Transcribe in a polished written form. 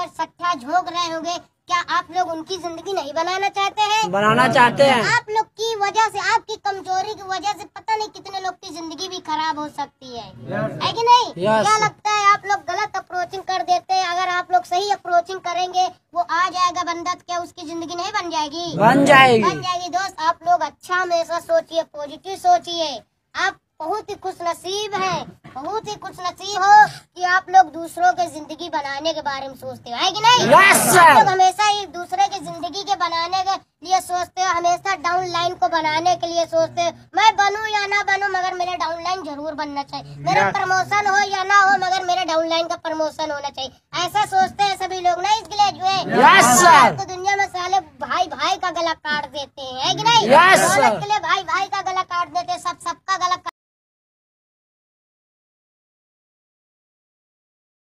और सट्टा झोंक रहे होंगे, क्या आप लोग उनकी जिंदगी नहीं बनाना चाहते हैं? बनाना चाहते हैं। आप लोग की वजह से, आपकी कमजोरी की वजह से पता नहीं कितने लोग की जिंदगी भी खराब हो सकती है कि नहीं? क्या लगता है आप लोग गलत अप्रोचिंग कर देते हैं? अगर आप लोग सही अप्रोचिंग करेंगे, वो आ जाएगा बंदा, क्या उसकी जिंदगी नहीं बन जाएगी? बन जाएगी। बन जाएगी। दोस्त, आप लोग अच्छा हमेशा सोचिए, पॉजिटिव सोचिए। आप बहुत ही खुश नसीब है, बहुत ही खुश नसीब हो कि आप लोग दूसरों के जिंदगी बनाने के बारे में सोचते हो, है कि नहीं? आप लोग हमेशा एक दूसरे की जिंदगी के बनाने के लिए सोचते हो, हमेशा डाउन लाइन को बनाने के लिए सोचते हो। मैं बनूं या ना बनूं, मगर मेरा डाउन लाइन जरूर बनना चाहिए। मेरा प्रमोशन हो या ना हो, मगर मेरे डाउन लाइन का प्रमोशन होना चाहिए। ऐसा सोचते हैं सभी लोग ना इस ग्रेजुएट। तो दुनिया में साले भाई भाई का गला काट देते हैं, है कि नहीं? दौलत के लिए भाई भाई का गला काट देते हैं, सब